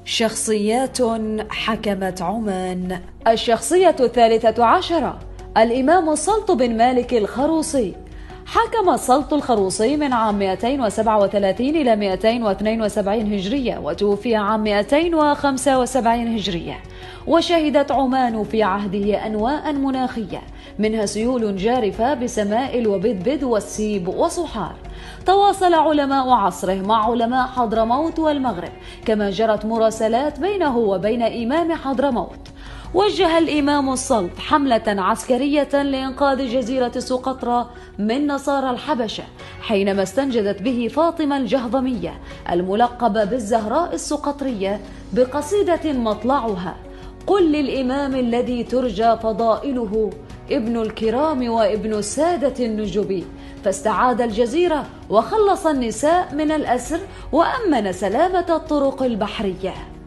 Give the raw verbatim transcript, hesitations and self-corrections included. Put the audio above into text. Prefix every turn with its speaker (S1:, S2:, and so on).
S1: شخصيات حكمت عمان. الشخصية الثالثة عشرة الإمام السلط بن مالك الخروصي. حكم السلط الخروصي من عام مئتين وسبعة وثلاثين إلى مئتين واثنين وسبعين هجرية، وتوفي عام مئتين وخمسة وسبعين هجرية. وشهدت عمان في عهده أنواء مناخية، منها سيول جارفة بسمائل وبدبد والسيب وصحار. تواصل علماء عصره مع علماء حضرموت والمغرب، كما جرت مراسلات بينه وبين إمام حضرموت. وجه الإمام السلط حملة عسكرية لإنقاذ جزيرة سقطرى من نصارى الحبشة، حينما استنجدت به فاطمة الجهضمية الملقبة بالزهراء السقطرية بقصيدة مطلعها: قل للإمام الذي ترجى فضائله، ابن الكرام وابن السادة النجب. فاستعاد الجزيرة وخلص النساء من الأسر وأمن سلامة الطرق البحرية.